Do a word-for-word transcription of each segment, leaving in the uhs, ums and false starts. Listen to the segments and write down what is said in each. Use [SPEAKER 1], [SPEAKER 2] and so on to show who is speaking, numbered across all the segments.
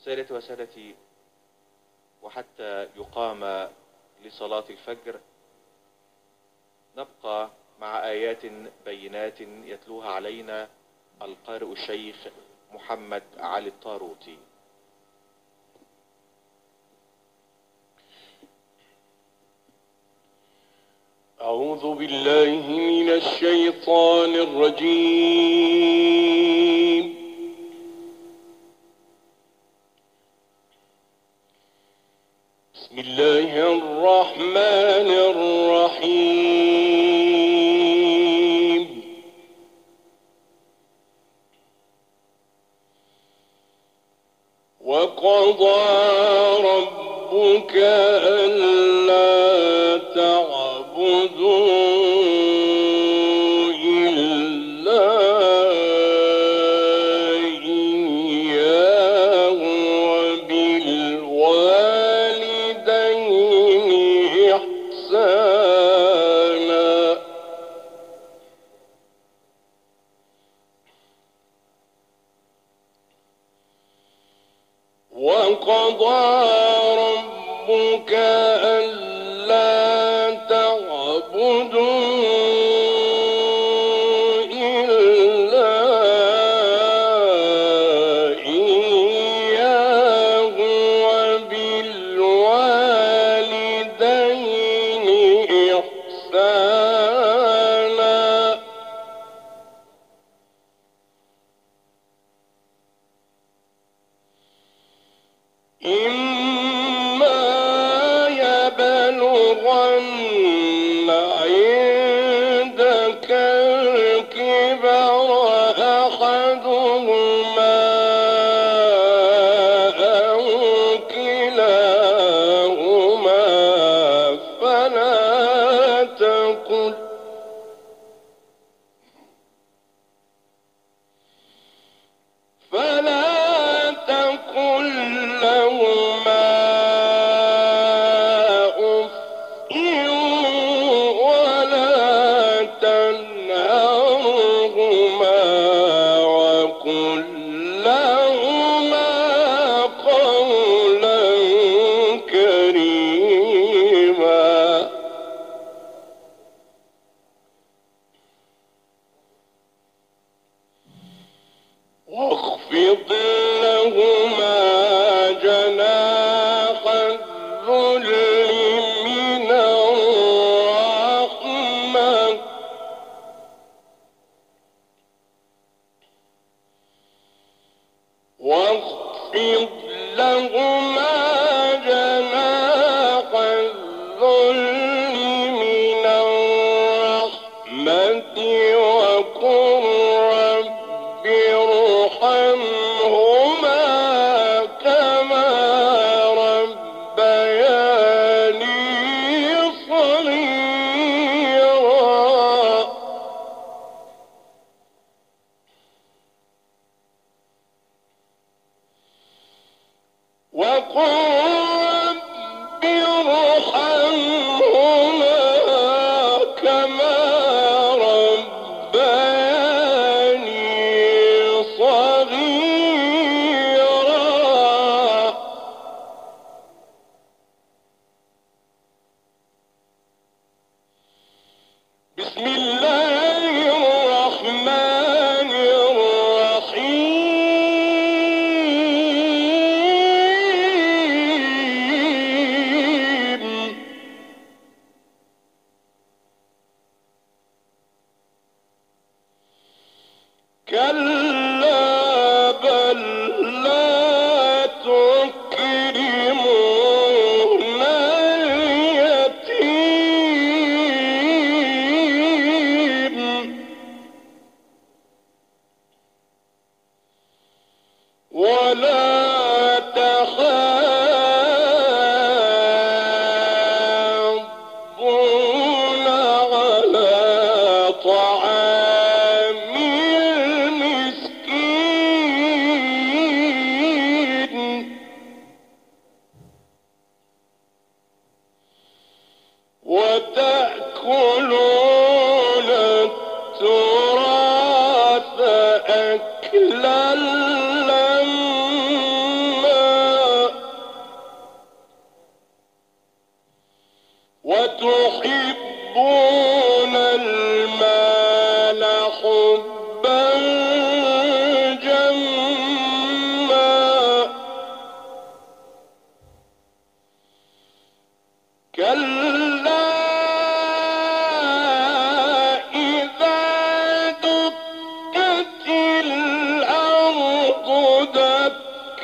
[SPEAKER 1] سيدتي وسادتي، وحتى يقام لصلاة الفجر نبقى مع آيات بينات يتلوها علينا القارئ الشيخ محمد علي الطاروطي.
[SPEAKER 2] أعوذ بالله من الشيطان الرجيم. بسم الله الرحمن الرحيم. وقضى ربك ألا تعبدوا إلا إياه وبالوالدين إحسانا. وقضى ربك ألا تعبدوا إلا إياه وبالوالدين إحسانا. إما يبلغن عندك الكبر أحدهما أو كلاهما فلا تقل فلا تقل لهما أف ولا تنهرهما وقل لهما قولا كريما. واخفض لهما جناح الذل من الرحمة واخفض لهما جناح الذل من الرحمة وقل رب ارحمهما كما ربياني صغيرا. وقل رب ارحمهما كما ربياني صغيرا. بسم الله الرحمن الرحيم. كلا بل لا تكرمون اليتيم ولا تحاضون على طعام المسكين وتأكلون التراث أكلا لما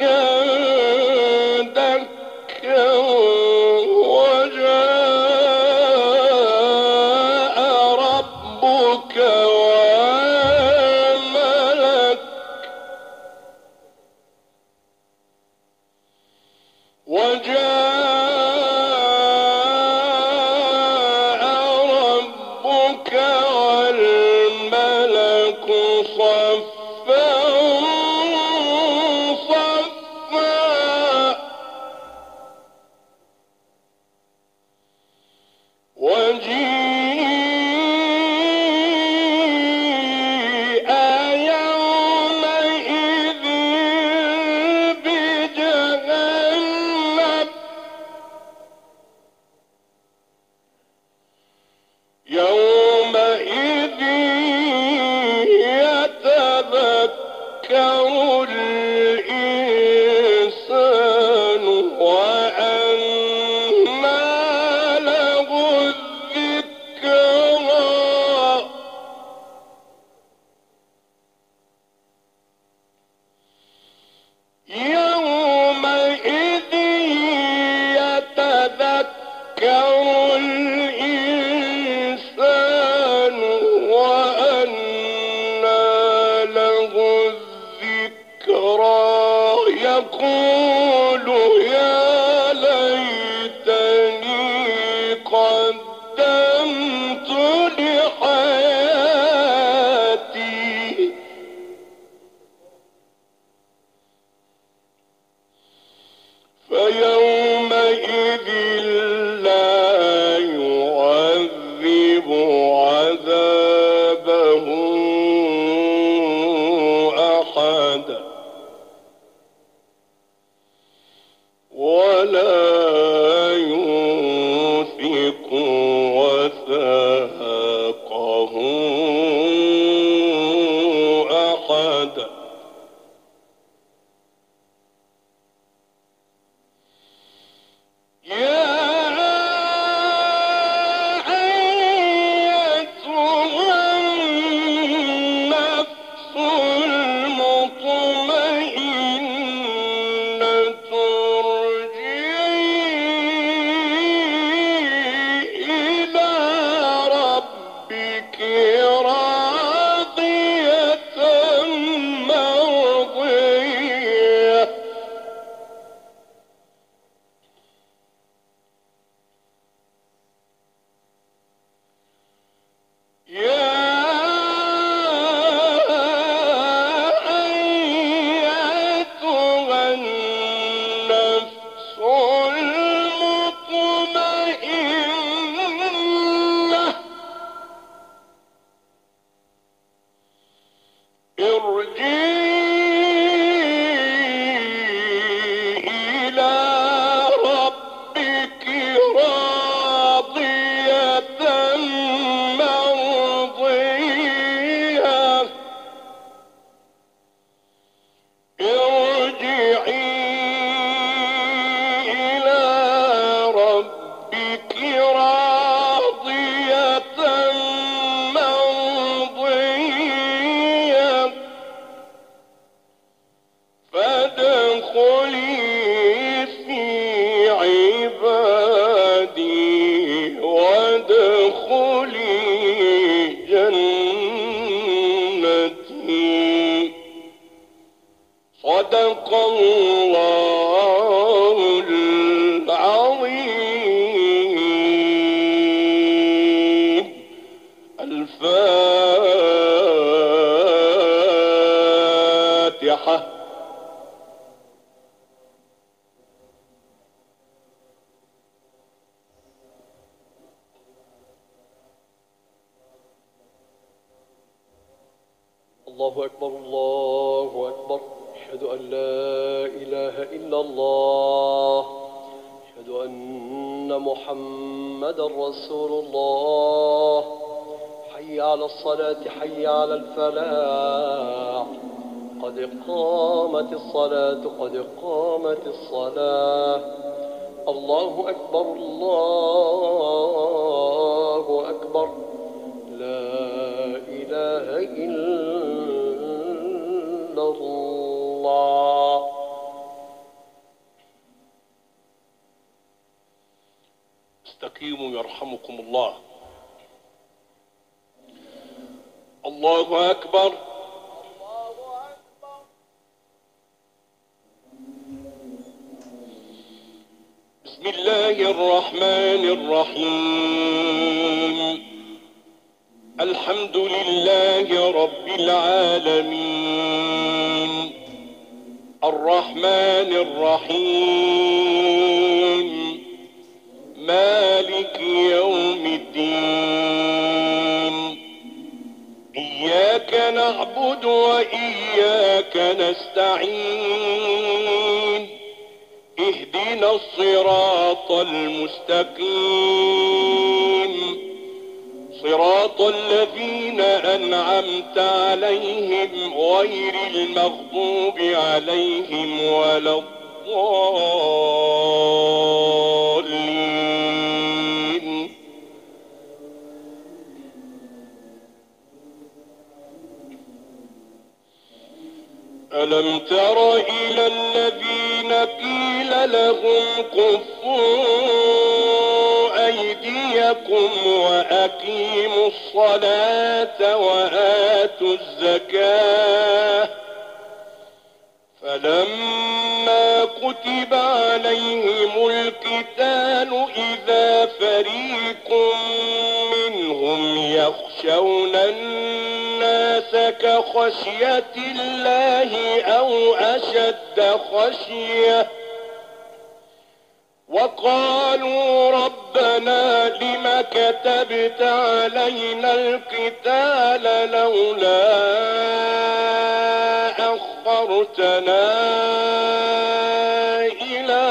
[SPEAKER 2] دكا وجاء ربك والملك وجاء ربك والملك صفا صفا وجيء يومئذ بجهنم يومئذ يتذكر الإنسان وأنى له الذكرى يومئذ يتذكر الإنسان وأنى له الذكرى يقول يا ليتني قدمت لحياتي فيومئذ لا يعذب عذابه أحد ولا يوثق وثاقه أحد يا أيتها النفس المطمئنة ارجعي إلى ربك راضية مرضية يا أيتها النفس المطمئنة ارجعي إلى ربك راضية مرضية ارجعي إلى ربك راضية مرضية فادخلي في عبادي وادخلي جنتي صدق الله العظيم الفاتحة.
[SPEAKER 3] الله أكبر الله أكبر أشهد أن لا إله إلا الله أشهد أن محمدا رسول الله حي على الصلاة حي على الفلاح قد قامت الصلاة قد قامت الصلاة الله أكبر الله أكبر لا إله إلا الله
[SPEAKER 2] واستقيموا يرحمكم الله. الله أكبر. بسم الله الرحمن الرحيم. الحمد لله رب العالمين الرحمن الرحيم مالك يوم الدين. إياك نعبد وإياك نستعين. اهدنا الصراط المستقيم صراط الذين أنعمت عليهم غير المغضوب عليهم ولا الضالين. ألم تر إلى الذين قيل لهم كفوا أيديكم وأقيموا الصلاة وآتوا الزكاة فلما كتب عليهم القتال إذا فريق منهم يخشون الناس كخشية الله أو أشد خشية وقالوا ربنا لم كتبت علينا القتال لولا أخرتنا إلى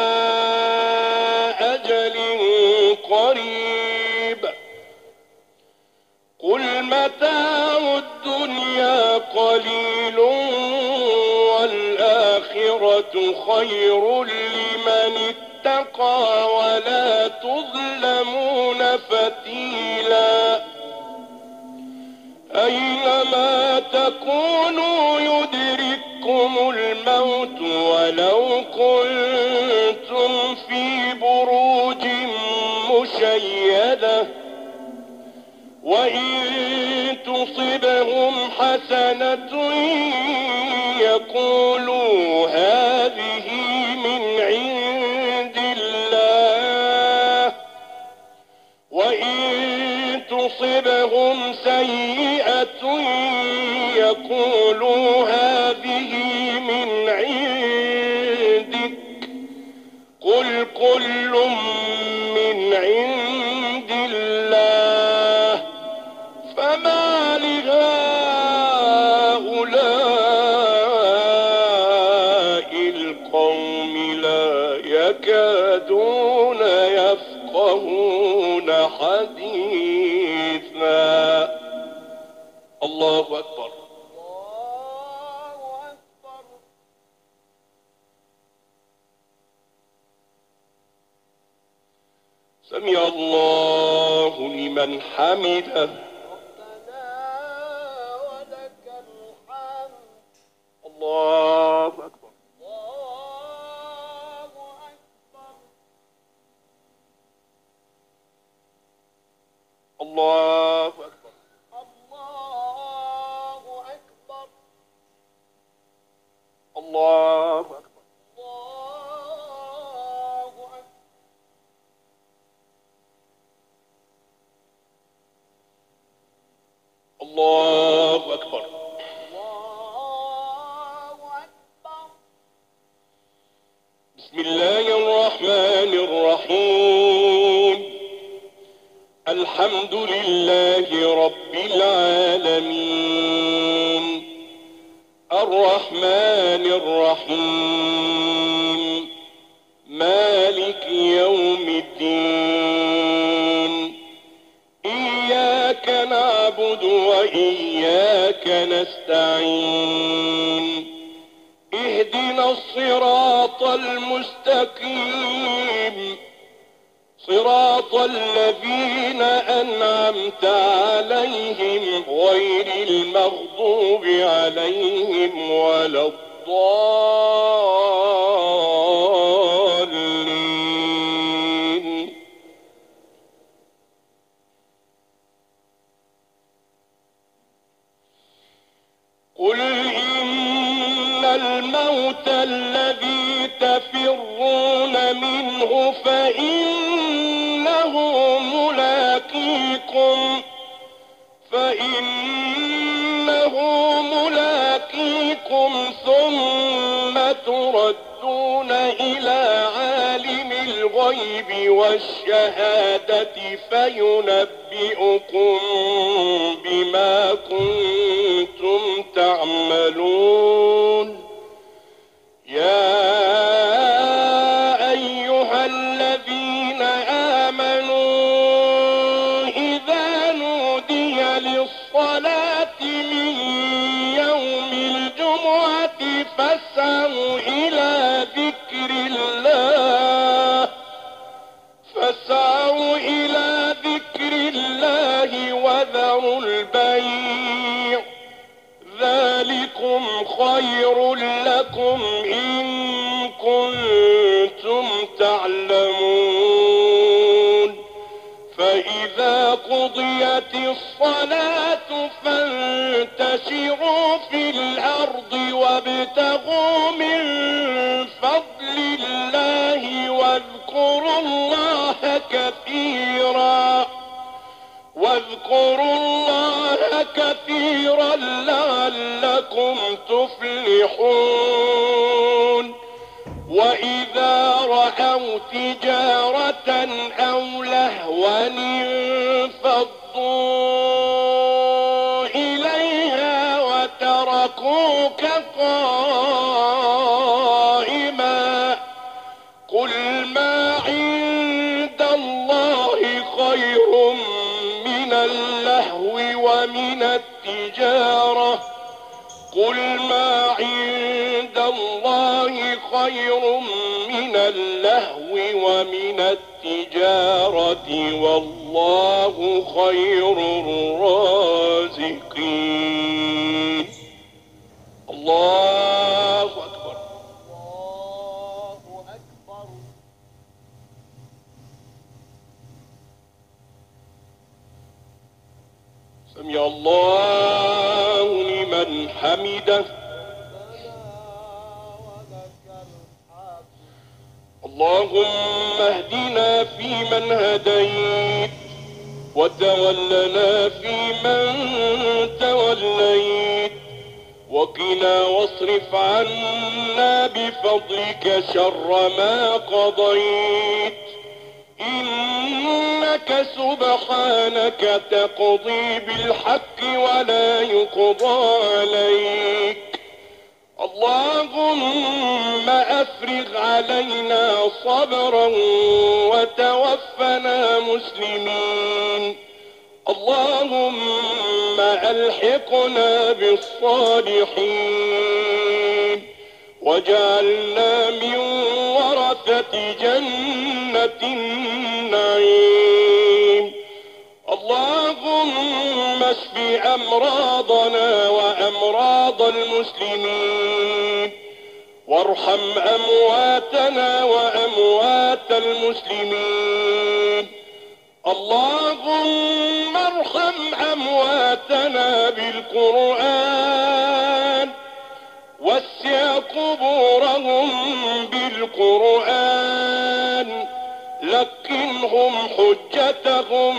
[SPEAKER 2] أجل قريب قل متاع الدنيا قليل والآخرة خير لمن اتقى ولا تظلمون فتيلا. أينما تكونوا يدرككم الموت ولو كنتم في بروج مشيدة وإن تصبهم حسنة يقولوا هذه من عند الله وإن تصبهم سيئة يقولوا هذه من عندك قل كل من عند الله فما لهؤلاء القوم لا يكادون يفقهون حديثا. الله أكبر. سمع الله لمن حمده. الله أكبر. الله أكبر. الله أكبر. الله أكبر. بسم الله الرحمن الرحيم. الحمد لله رب العالمين الرحمن الرحيم مالك يوم الدين. إياك نعبد وإياك نستعين. اهدنا الصراط المستقيم صراط الذين أنعمت عليهم غير المغضوب عليهم ولا الضالين. تفرون منه فإنه ملاقيكم فإنه ملاقيكم ثم تردون إلى عالم الغيب والشهادة فينبئكم بما كنتم تعملون. يا أيها الذين آمنوا إذا نودي للصلاة من يوم الجمعة فاسعوا إلى ذكر الله فاسعوا إلى ذكر الله وذروا البيع ذلكم خير لكم إن كنتم تعلمون. فإذا قضيت الصلاة فانتشروا في الأرض وابتغوا من فضل الله واذكروا الله كثيرا واذكروا الله كثيرا لعلكم تفلحون. وإذا رأوا تجارة أو لهوا انفضوا إليها وتركوك قائما قل ما عند الله خير من اللهو ومن التجارة قل ما عند الله خير من اللهو ومن التجارة والله خير الرازقين. الله أكبر.
[SPEAKER 3] الله أكبر.
[SPEAKER 2] سمع الله لمن حمده. اللهم اهدنا فيمن هديت وتولنا فيمن توليت وقنا واصرف عنا بفضلك شر ما قضيت إنك سبحانك تقضي بالحق ولا يقضى عليك. اللهم أفرغ علينا صبرا وتوفنا مسلمين. اللهم ألحقنا بالصالحين واجعلنا من ورثة جنة النعيم. اللهم اشف أمراضنا وأمراض المسلمين وارحم أمواتنا وأموات المسلمين. اللهم ارحم أمواتنا بالقرآن وسع قبورهم بالقرآن لكنهم حجتهم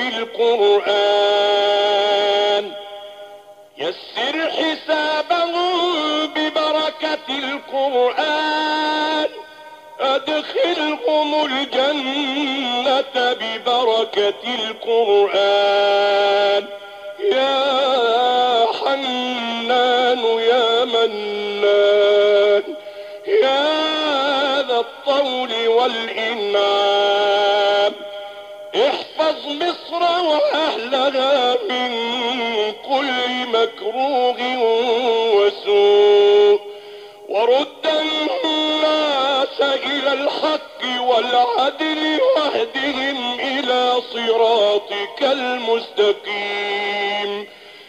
[SPEAKER 2] بالقرآن يسر حسابهم ببركة القرآن أدخلهم الجنة ببركة القرآن. يا حنان يا منان يا ذا الطول والإنعام احفظ مصر وأهلها من كل مكروه وسوء ورد الناس إلى الحق والعدل واهدهم إلى صراطك المستقيم.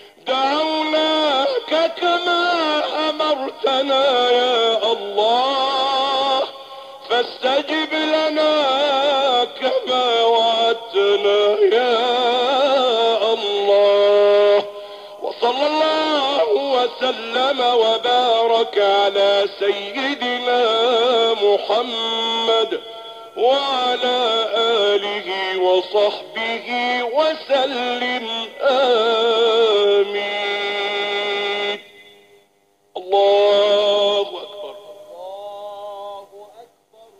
[SPEAKER 2] دعوناك كما أمرتنا يا الله فاستجب لنا كما وعدتنا يا الله. وصلى الله وسلم وبارك على سيدنا محمد محمد وعلى آله وصحبه وسلم آمين. الله أكبر.
[SPEAKER 3] الله أكبر.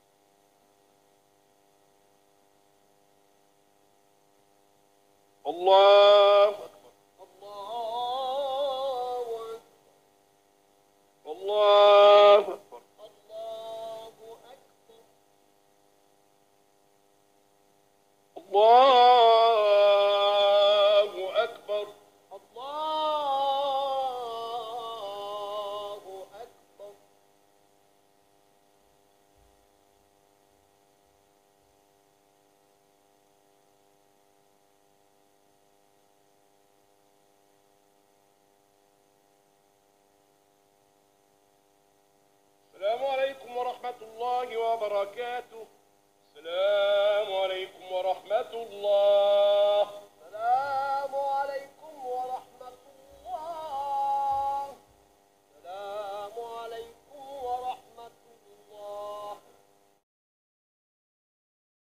[SPEAKER 2] الله أكبر.
[SPEAKER 3] الله
[SPEAKER 2] الله
[SPEAKER 3] أكبر.
[SPEAKER 2] أكبر.
[SPEAKER 3] الله أكبر.
[SPEAKER 2] الله أكبر.
[SPEAKER 3] الله أكبر.
[SPEAKER 2] السلام عليكم ورحمة الله وبركاته.